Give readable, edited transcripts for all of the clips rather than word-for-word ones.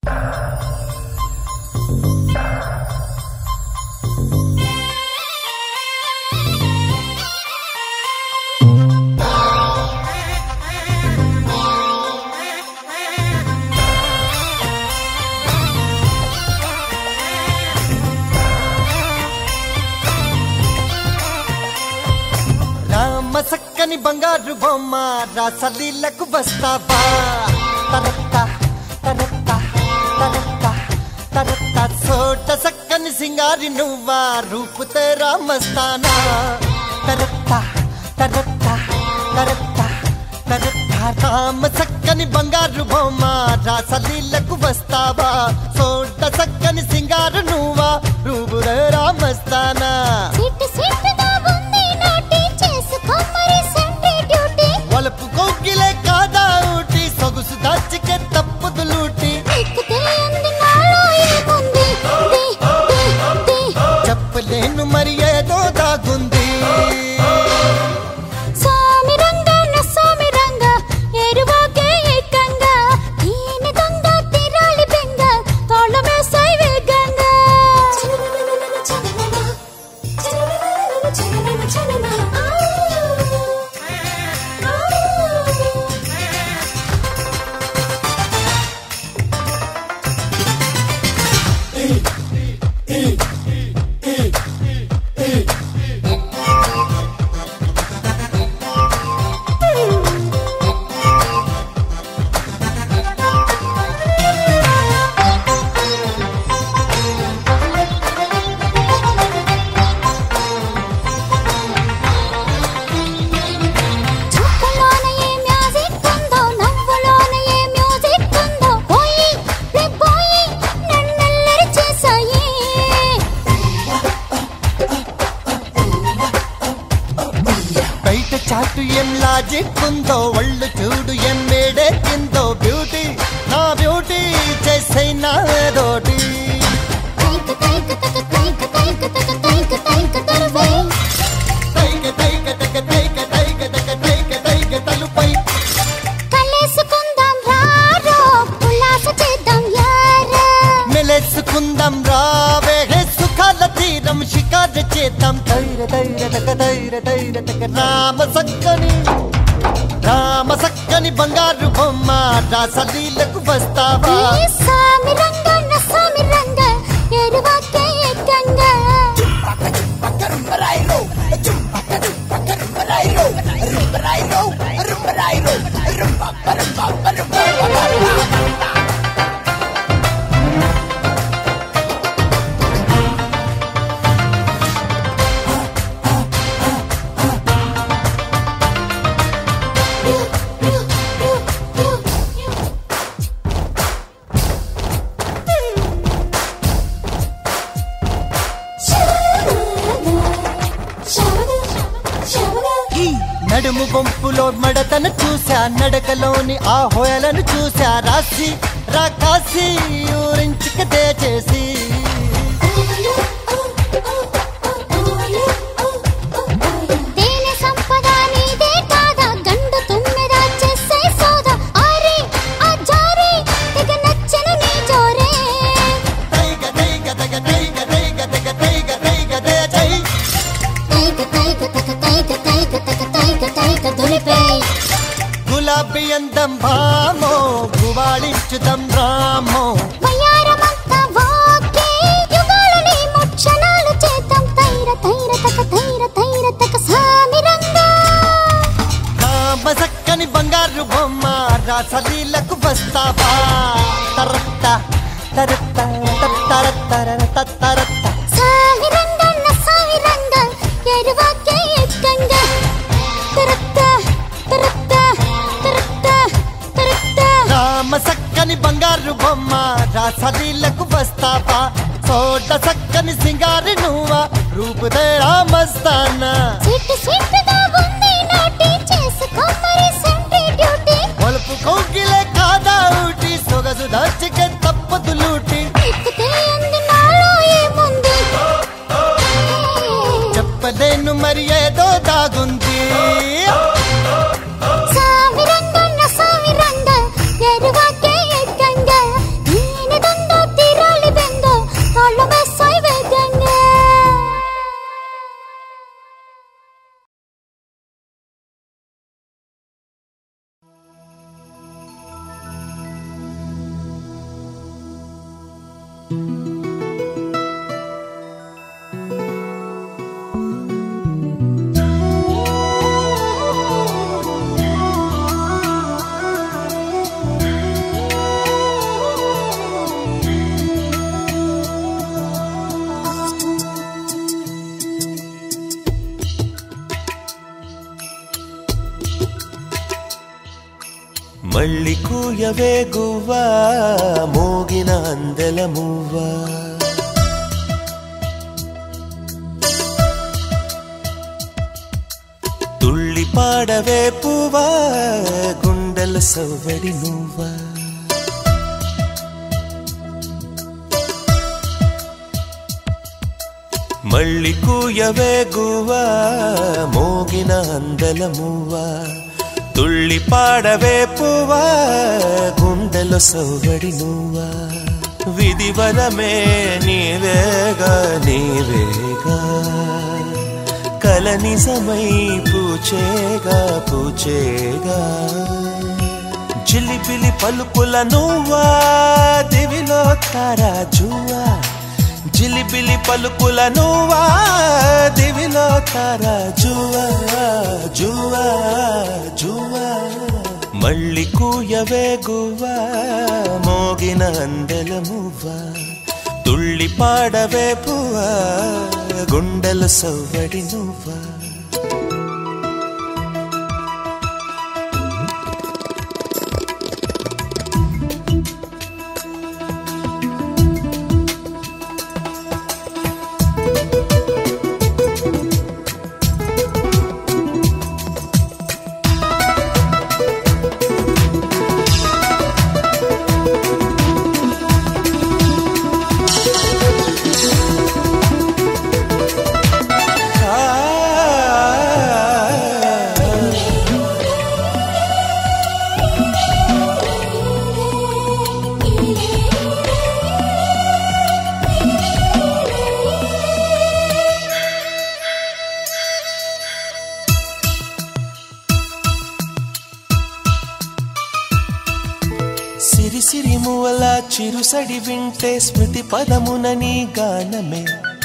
మసక్కని బంగారు బొమ్మ రాసలీలకు వస్తావా తరత్త తరత్త తరత్త తరత్త సోట సక్కని సింగారి నువ్వా రూపు తెరా మస్తానా తరత్త తరత్త తరత్త తరత్త రామ సక్కని బంగారు బొమ్మ రాసలీలకు వస్తావా సోట సక్కని సింగారు నువ్వా రూపు తెరా మస్తానా వలపు కోకిలే కాదా ఊటి సొగుసు దాచికే తప్పుదు లూటి చెప్పలేను మరి ఏదో దాగుంది చాటు ఏం లాజిక్ ఉందో ఒళ్ళు చూడు ఏం వేడెక్కిందో బ్యూటీ నా బ్యూటీ చేసైనా ఏదోటి మెలేసుకుందాం రావే సుఖాల తీరం షికారు చేద్దాం తైర తైర తక తైర తైర తక రామ సక్కని బంగారు బొమ్మ రాసలీలకు వస్తావా నడుము గుంపులో మడతను చూసా నడకలోని ఆ హోయలను చూసా రాసి రాకాసి ఊరించిక చేసి గులాబీ అందం భామో గువాళించుదం రామో సక్కని బంగారు బొమ్మ రాసలీలకు వస్తావా తరత్త తరత్త తరత్త తరత్త సక్కని బంగారు బొమ్మ రాసలీలకు వస్తావా సోట సక్కని సింగారి నువ్వా రూపు తెరా మస్తానా వలుపు కోకిలే కాదా ఊటి సొగసు దాచికే తప్పదు లూటి చెప్పలేను మరి ఏదో దాగుంది మళ్ళీ కూయవే గువ్వా మోగిన అందెల మువ్వా తుళ్ళి పాడవే పువ్వా గుండెల సవ్వడి నువ్వా మళ్ళీ కూయవే గువ్వా మోగిన అందెల మువ్వా తుళ్ళి పాడవే పువ్వా గుండెల సవ్వడి నువ్వా విధివరమే నీవేగా నీవేగా కల నిజమై పూచేగా పూచేగా జిలిబిలి పలుకుల నువ్వా దివిలో తారాజువా జిలిబిలి పలుకుల నువ్వా దివిలో తారాజువా జువా జువా మళ్ళీ కూయవే గువ్వా మోగిన అందెల మువ్వా తుళ్ళి పాడవే పువ్వా గుండెల సవ్వడి నువ్వా సిరి సిరి మువల చిరుసడి వింటే స్మృతి పదమున నీ గానమే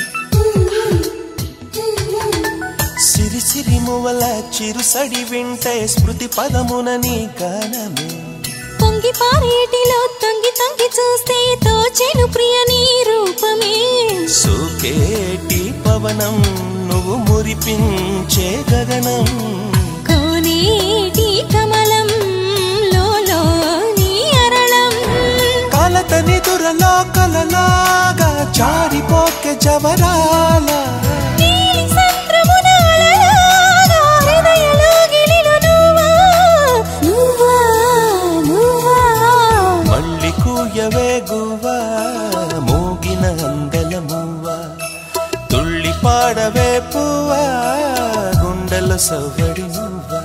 సిరి సిరి మువల చిరుసడి వింటే స్మృతి పదమున నీ గానమే పొంగి పారేటిలో తొంగి తొంగి చూస్తే తోచెను ప్రియ నీ రూపమే సోకేటి పవనం నువ్వు మురిపించే గగనం కోనేటి కమలం కలతని దురలో కలలాగా జారిపోకే జవరాల మళ్ళీ కూయవే గువ్వా మోగిన అందెల మువ్వా తుళ్ళి పాడవే పువ్వా గుండెల సవ్వడి నువ్వా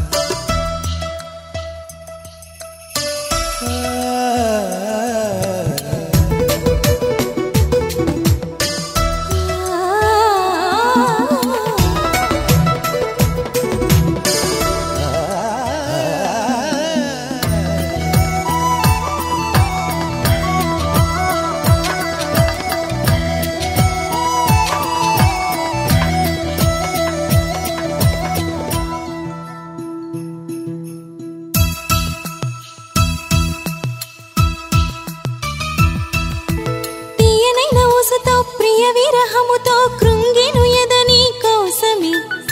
ప్రియ విరహముతో కృంగెను ఎదని కోసమే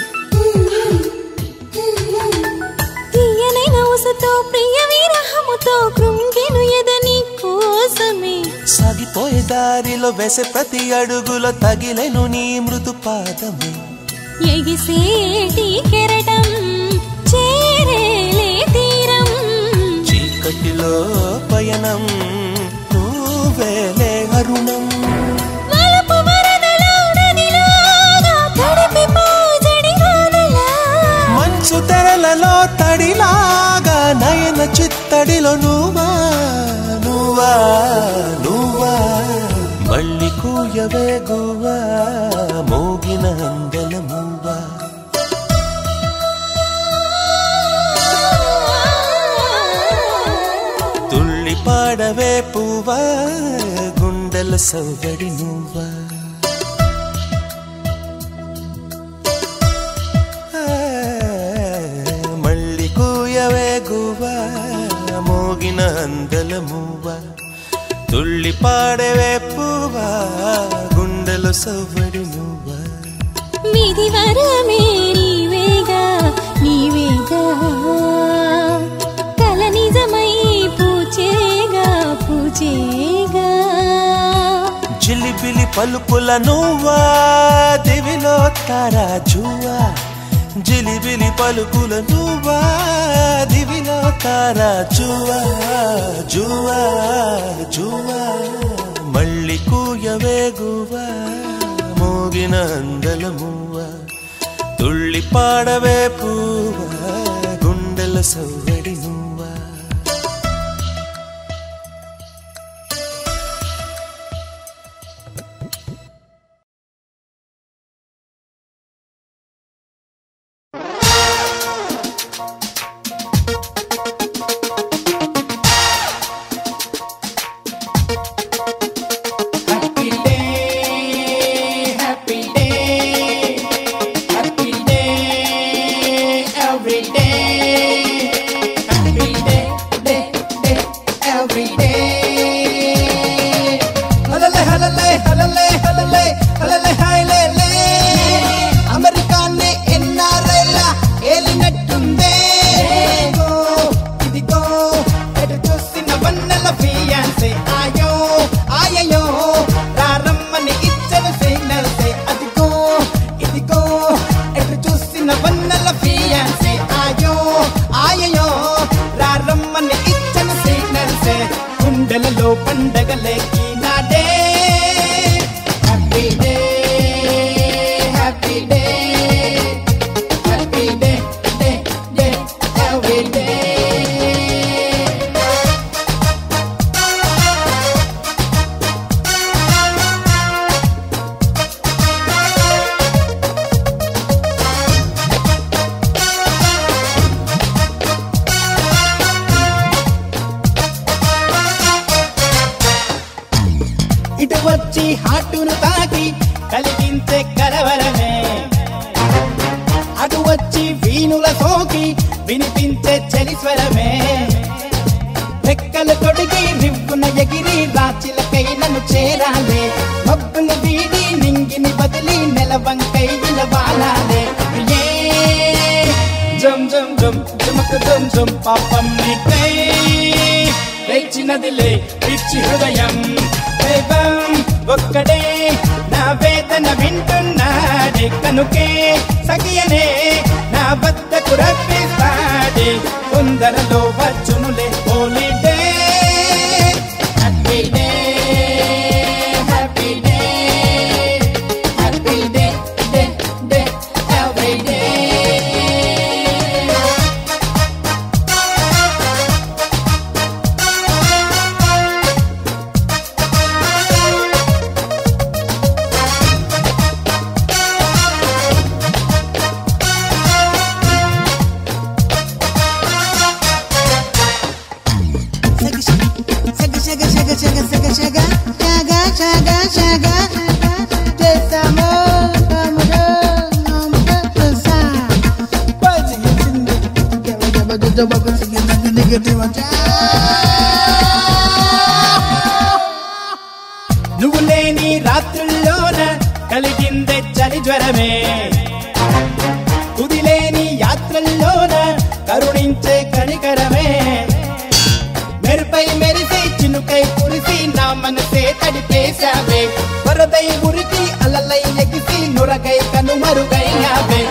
తీయనైన ఊసుతో ప్రియ విరహముతో కృంగెను ఎదని కోసమే సాగిపోయే దారిలో వేసే ప్రతి అడుగులో తగిలెను నీ మృదు పాదమే ఎగిసేటి కెరటం చేరేలే తీరం చీకటిలో పయనం నువ్వేలే అరుణం మంచు తెరలలో తడిలాగా నయన చిత్తడిలో నువ్వా నువ్వా నువ్వా మళ్ళీ కూయవే గువ్వా మోగిన అందెల మువ్వా తుళ్ళి పాడవే పువ్వా గుండె గుండెల సవ్వడి నువ్వా మళ్ళీ కూయవే గువ్వా మోగిన అందల మువ్వా తుళ్ళి పాడవే పువ్వా గుండెల సవ్వడి నువ్వా విధి వరమే నీవేగా నీవేగా కల నిజమై పూచేగా పూచేగా జిలిబిలి పలుకుల నువ్వా దివిలో తారా జువా జిలిబిలి పలుకుల నువ్వా దివిలో తారా జువా జువా జువా మళ్ళీ కూయవే గువ్వా మోగిన అందల మువ్వా తుళ్ళి పాడవే పువ్వా గుండెల సవ్వడి నువ్వా పండగలే ఈనాడే happy day happy day happy day day day every day ఇటు వచ్చి హాటును తాకి కలిగించే కలవరమే అటు వచ్చి వీణుల సోకి వినిపించే చలిస్వరమే రెక్కలు తొడిగి రివ్వున ఎగిరి రాచిలకై నన్ను చేరాలే మబ్బులు వీడి నింగిని బదిలి నెలవంకై నిలవాలాలే జం జం జం జమక జం జం పాపం నీకై లేచినదిలే పిచ్చి హృదయం దైవం ఒక్కడే నా వేదన వింటున్నాడే కనుకే సఖియనే నా వద్దకు రప్పిస్తాడే తొందరలో వచ్చునులే holiday happy day happy day happy day day day every day నువ్వు లేని రాత్రుల్లోన కలిగిందే చలి జ్వరమే కుదిలేని యాత్రల్లోన కరుణించే కనికరమే మెరుపై మెరిసి చినుకై కురిసి నా మనసే తడిపేశావే వరదై ఉరికి అలలై ఎగిసి నురగై కనుమరుగైనావే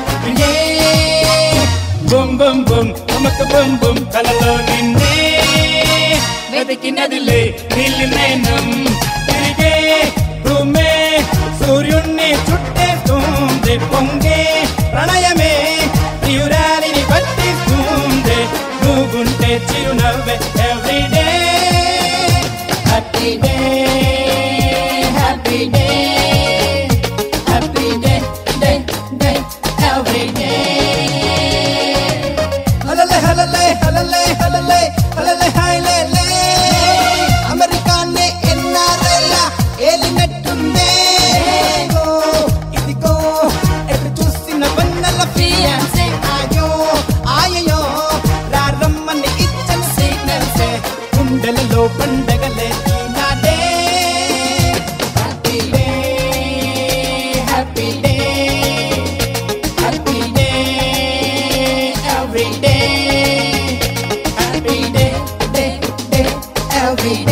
బుమ్ బుమ్ బుమ్ అమక బుమ్ బుమ్ కలలో నిన్నే వెతికినదిలే నీలి నయనం తిరిగే భూమే సూర్యుణ్ణి చుట్టేస్తుంది పొంగే ప్రణయమే ప్రియురాలిని పట్టిస్తుంది నువ్వుంటే చిరునవ్వే every day happy day happy day happy day day day every day హలలే హలలే హలలే హలలే హలలే హైలే అమెరికానే ఎన్నారెల్లా గుండెలలో పండగలే ఈనాడే happy day happy day happy day every day happy day day day every day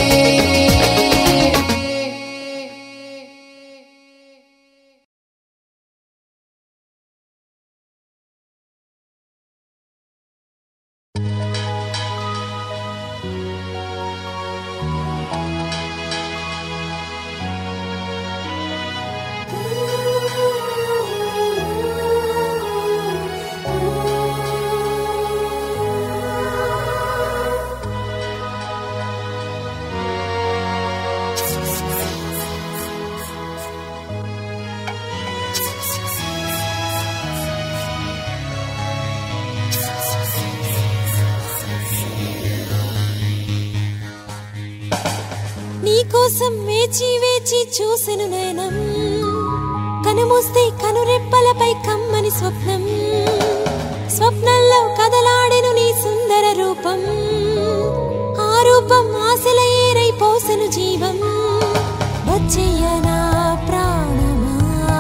నీకోసం వేచి వేచి చూసెను నయనం కనుమూస్తే కనురెప్పలపై కమ్మని స్వప్నం స్వప్నంలో కదలాడెను నీ సుందర రూపం ఆ రూపం ఆశల ఏరై పోసెను జీవం వచ్చేయనా ప్రాణమా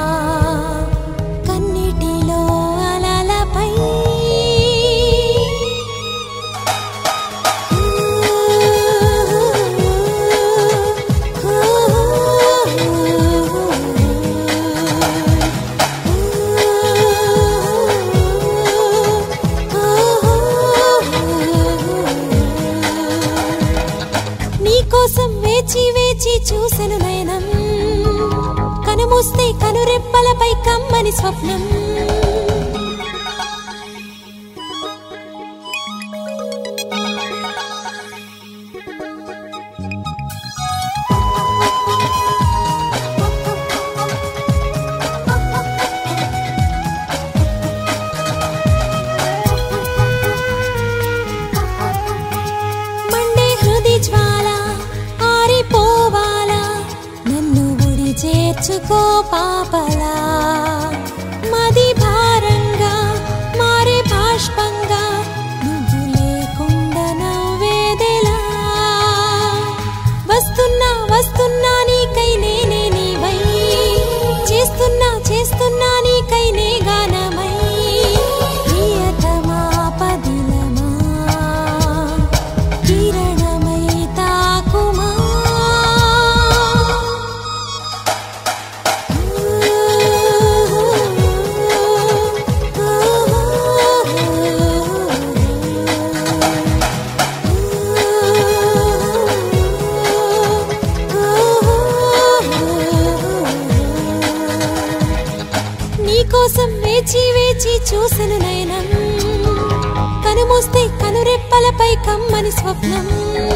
కన్నిటిలో అలలపై నీకోసం వేచి వేచి చూసెను నయనం కనుమూస్తే కనురెప్పలపై కమ్మని స్వప్నం మండే హృది జ్వాల ఆరిపోవాలా నన్ను ఒడి చేర్చుకో పాపలా మది భారంగా మారే బాష్పంగా నువ్వు లేకుండా నవ్వేదెలా వస్తున్నా వస్తున్నా నీకై నేనే నీవై చేస్తున్నా చేస్తున్నా నీకై నే గానమై ప్రియతమా పదిలమా కిరణమై తాకుమా నీకోసం వేచి వేచి చూసెను నయనం కనుమూస్తే కనురెప్పలపై కమ్మని స్వప్నం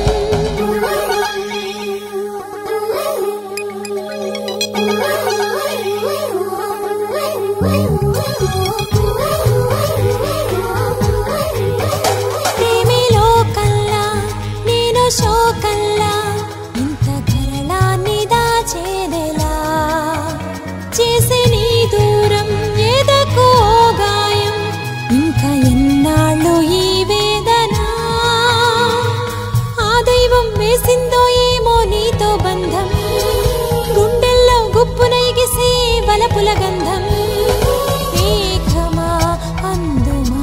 ప్రేమే లోకల్లా నేను శోకల్లా ఇంత గరళాన్ని దాచేదెలా చేసే నీ దూరం ఏదకో గాయం ఇంకా ఎన్నాళ్ళు ఈ వేదన ఆ దైవం వేసిందో ఏమో నీతో బంధం గుండెల్లో గుప్పున ఎగిసే వలపుల గంధం మేఘమా అందుమా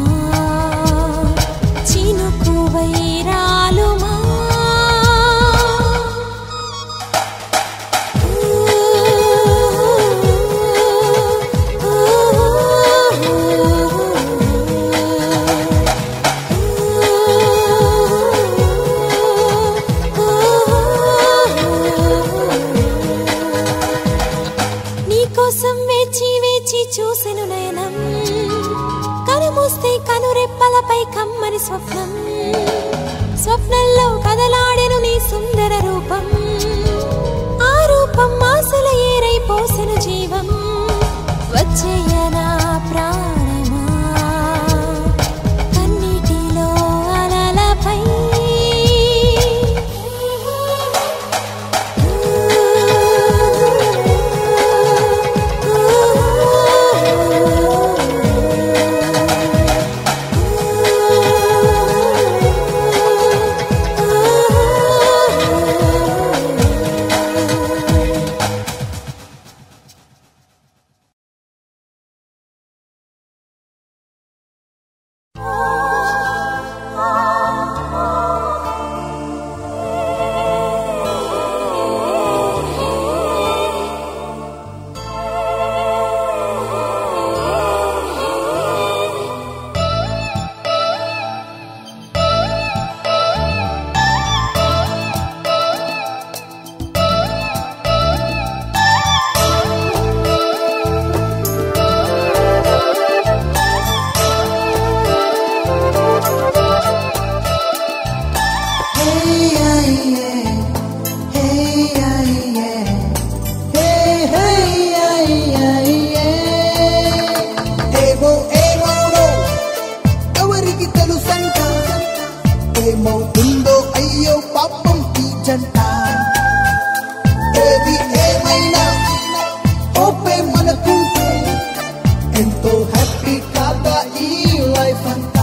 చినుకు వైరాలుమా నీకోసం వేచి వేచి చూసెను నయనం కనుమూస్తే కనురెప్పలపై కమ్మని స్వప్నం స్వప్నంలో కదలాడెను నీ సుందర రూపం ఆ రూపం ఆశల ఏరై పోసెను జీవం వచ్చేయనా ప్రాణమా కన్నిటిలో అలలపై ఎవరికి తెలుసంట ఏమవుతుందో అయ్యో పాపం ఈ జంట ఏది ఏమైనా ఓపే మనకుంటే ఎంతో హ్యాపీ కాదా ఈ లైఫ్ అంతా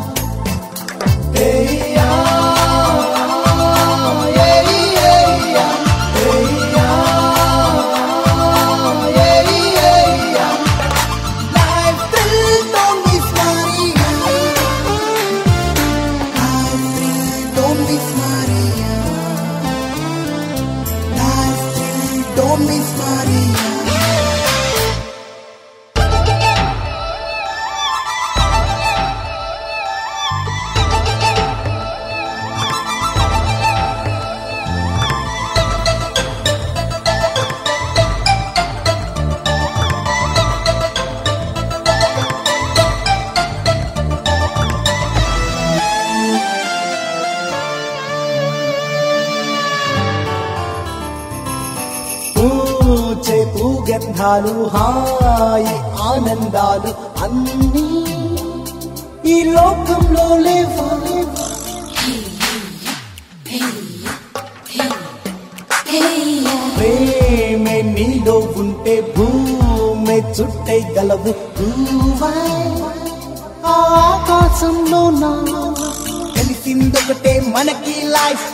గంధాలు హాయి ఆనందాలు అన్నీ ఈ లోకంలో లేవా ప్రేమే నీలో ఉంటే భూమి చుట్టై గలవు ఆకాశంలో నా తెలిసిందొకటే మనకి లైఫ్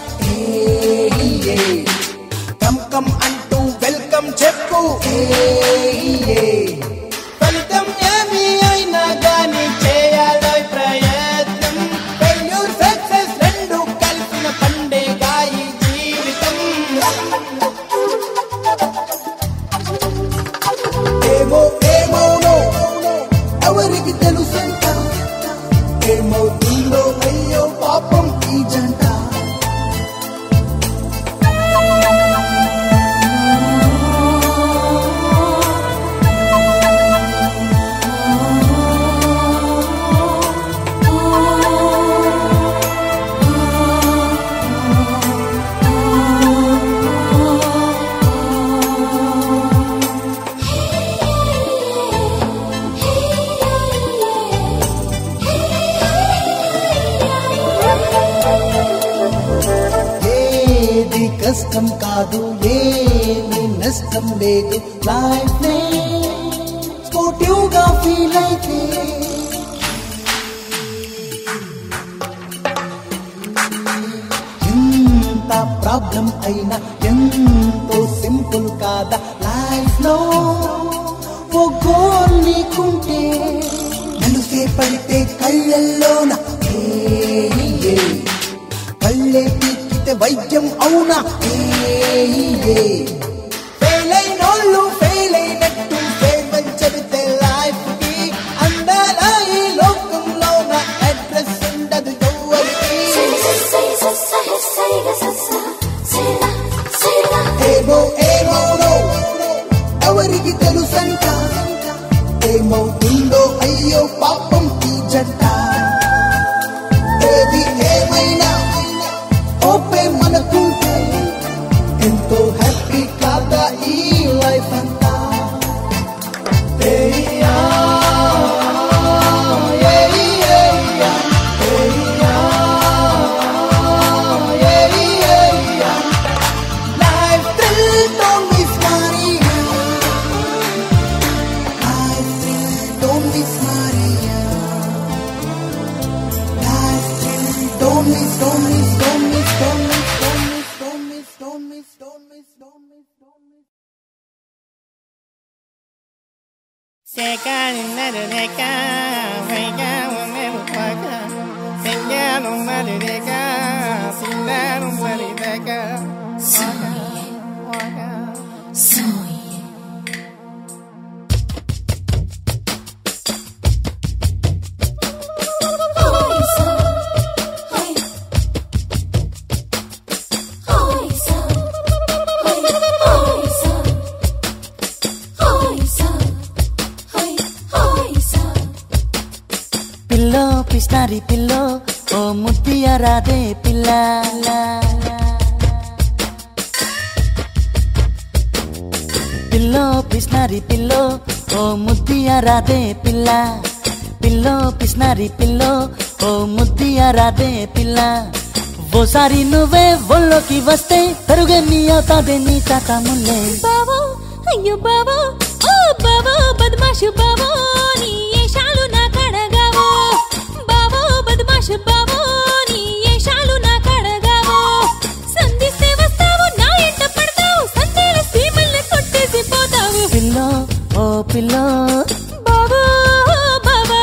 కమ్ కమ్ అంటూ వెల్కమ్ చెప్పు ఫలితం ఏమి అయినా గాని చేయాలో ప్రయత్నం ఫెయిల్యూర్ సక్సెస్ రెండు కలిసిన పండేగా ఈ జీవితం ఏమవునో ఎవరికి తెలుసంట ఏమవుతుందో అయ్యో పాపం ఈ జంట కష్టం కాదు ఏమి నష్టం లేదు లైఫ్ నే స్పోర్టివ్ గా ఫీల్ అయితే ఎంత ప్రాబ్లం అయినా ఎంతో సింపుల్ కాదా లైఫ్ లో ఓ గోల్ నీకుంటే మనసే పడితే కళ్ళల్లోన కళ్ళే వైద్యం అవునా ఫెయిల్ అయినోళ్ళు ఫెయిల్ అయినట్టు ఫెయిల్ చెబితే లైఫ్ కి అందాల ఈ లోకంలో నా అడ్రస్ ఉండదు ఎవరికి ఏమవునో ఎవరికి తెలుసంట ఏమవుతుందో అయ్యో పాపం ఈ జంట ఏది ఏమైనా ఓపే మనకుంటే ఎంతో హ్యాపీ కాదా ఈ లైఫ్ అంతా లైఫ్ థ్రిల్ డోంట్ మిస్ మారియా లైఫ్ థ్రిల్ డోంట్ మిస్ మారియా life thrill don't miss don't miss Seka ninareka, vega umeruaka, senga numareka, sinaru marideka, waka, పిల్లో పిస్నారి పిల్లో ఓ ముద్దియ రాదే పిల్ల పిస్నారి పిల్లో ఓ ముద్దియ రాదే పిల్ల పిల్లో పిస్నారి పిల్లో ఓ ముద్దియ రాదే పిల్ల ఓసారి నువ్వే ఒళ్ళోకి వస్తే తరుగే మీ అవుతాదే నీ తాత ముల్లే బావో అయ్యో బావో ఓ బావో బద్మాషు బావో నీ ఏషాలు నా కడగావో బావో బద్మాషు బావో నీ ఏషాలు నా కడగావో సంధిస్తే వస్తావు నా ఎంట పడతావు సందేల సీమల్ని కొట్టేసి పోతావు పిల్లో ఓ పిల్లో బావో బావా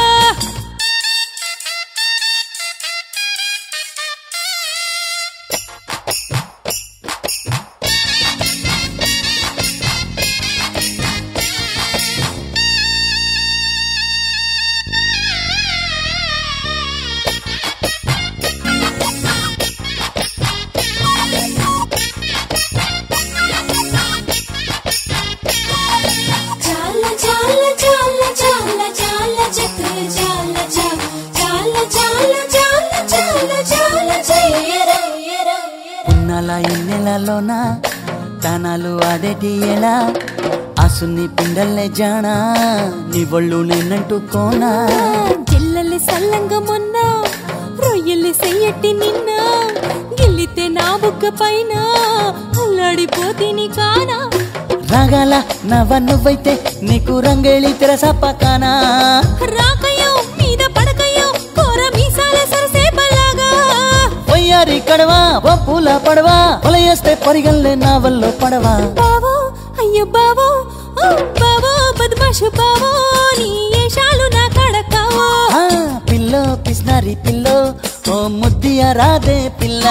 ఉన్నల ఎన్నెలలోన తానాలు ఆడేటి ఎలా ఆసుని పిండల్లే జానా నీ ఒళ్ళు నేనంటుకోనా జిల్లల్లి సల్లంగా మొన్న రొయ్యల్లి సెయ్యట్టి నిన్న గిల్లితే నా బుగ్గ పైన అల్లాడిపోతీని కానా రాగాల నవ్వ నువ్వైతే నీకు రంగేళి తెరసపకానా రాకయో మీద పడకయో కోర మీసాల సరసేపలాగా వయ్యారి కడవా ఓ పూల పడవా వలయేస్తే పరిగల్లే నా వల్లో పడవా బావో అయ్యో బావో ఓ బావో బద్మాషు బావో నీ ఏషాలు నా కడకావో పిల్లో పిస్నారి పిల్లో ఓ ముద్దియ రాదే పిల్ల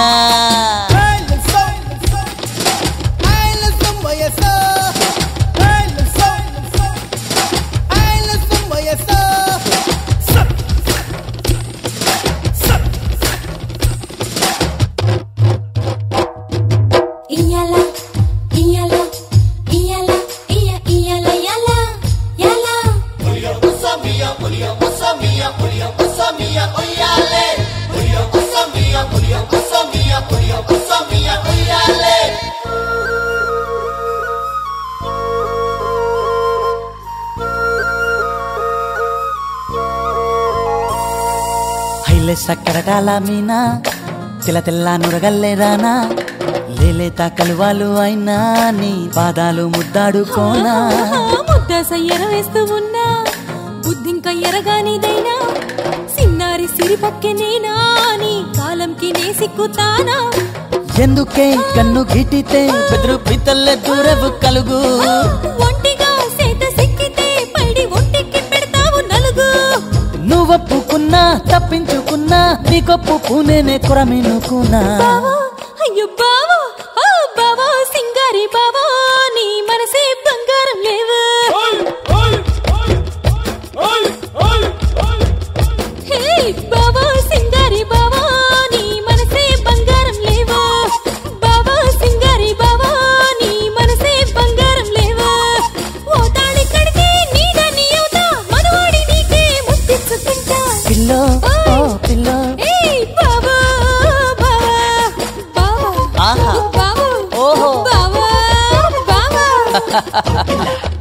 హైలే సక్కరటాల మీనా తెల్ల తెల్ల నురగల్లే రానా లేలేత కలువాలు అయినా నీ పాదాలు ముద్దాడుకోనా ముద్ద సయ్యర వేస్తూ ఉన్నా బుద్ధింక ఎరగానిదైనా సిన్నారి సిరిపక్కె నేనా నీ కాలంకి నే సిక్కుతానా ఎందుకే కన్ను గిటితే బెదురు పితల్లే దూరవు కలుగు ఒంటిగా సేత సిక్కితే పైడి ఒంటికి పెడతావు నలుగు నువ్వొప్పుకున్నా తప్పించుకున్నా నీకొప్పు పూనేనే కొరమినుకున్నా బావో అయ్యో బావో ఓ బావో సింగారి బావో నీ మనసే బంగారం లేవు హే బావో సింగారి బావో నీ మనసే బంగారం లేవు బావో సింగారి బావో నీ మనసే బంగారం లేవు ఓ తాళి కడితే నీదని అవుతా మనవాడి నీకే ముద్దిచ్చుకుంటా పిల్లో ఓ పిల్లో ఏయ్ బావో బావా బావా ఆహా బావో ఓహో బావా బావా